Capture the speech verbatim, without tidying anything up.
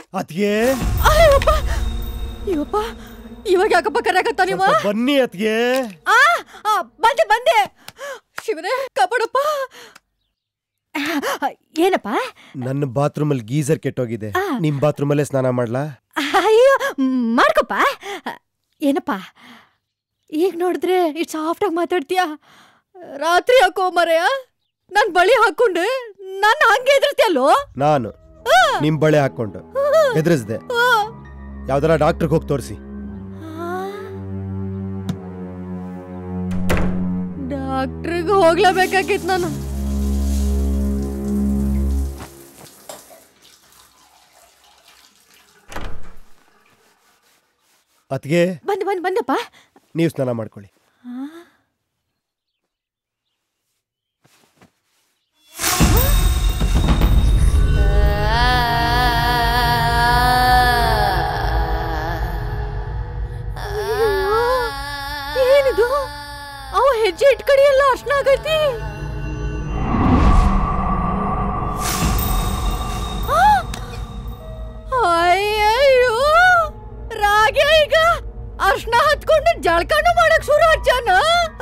ಅತ್ಗೆ ಅಯ್ಯಪ್ಪ ಇವಪ್ಪ ಇವಾಗ ಯಾಕಪ್ಪ ಕರೆಯಕತ್ತ ನೀವ? ಬನ್ನಿ ಅತ್ಗೆ. ಆ ಬಂದೆ ಬಂದೆ. ಶಿವನೇ ಕಾಪಾಡಪ್ಪ. ಏನಪ್ಪ? ನನ್ನ ಬಾತ್ರೂಮ್ ಅಲ್ಲಿ ಗೀಸರ್ ಕೆಟ್ಟೋಗಿದೆ, ನಿಮ್ ಬಾತ್ರೂಮ್ ಅಲ್ಲೇ ಸ್ನಾನ ಮಾಡ್ಲಾ? ಅಯ್ಯೋ ಮಾಡ್ಕೊಪ್ಪ. ಏನಪ್ಪ ಈಗ ನೋಡಿದ್ರೆ ಇಷ್ಟು ಸಾಫ್ಟ್ ಆಗಿ ಮಾತಾಡ್ತೀಯ, ರಾತ್ರಿ ಹಾಕೋ ಮರೆಯ ನನ್ ಬಳಿ ಹಾಕೊಂಡು ನನ್ನ ಹಂಗೆ ಎದುರ್ತಿಯಲ್ಲೋ? ನಾನು ನಿಮ್ ಬಳೆ ಹಾಕೊಂಡು ಎದುರಿಸ್ದೆ. ಯಾವ್ದಾರ ಡಾಕ್ಟರ್ಗೆ ಹೋಗಿ ತೋರಿಸಿ. ಡಾಕ್ಟ್ರಿಗೆ ಹೋಗ್ಲೇಬೇಕಾಗಿತ್ತು ನಾನು. ಅತ್ಗೆ ಬಂದೆ ಬಂದೆ ಬಂದಪ್ಪ. ನೀವು ಸ್ನಾನ ಮಾಡ್ಕೊಳ್ಳಿ. ಏನಿದು? ಅವ ಹೆಜ್ಜೆ ಇಟ್ಕಡಿ ಎಲ್ಲ ಅರ್ಶನ ಆಗೈತಿ. ಅಯ್ಯಯ್ಯೋ ರಾಗ್ಯ ಈಗ ಅರ್ಶನ ಹತ್ಕೊಂಡು ಜಳಕನು ಮಾಡಕ್ ಶುರು ಹಚ್ಚಾನ.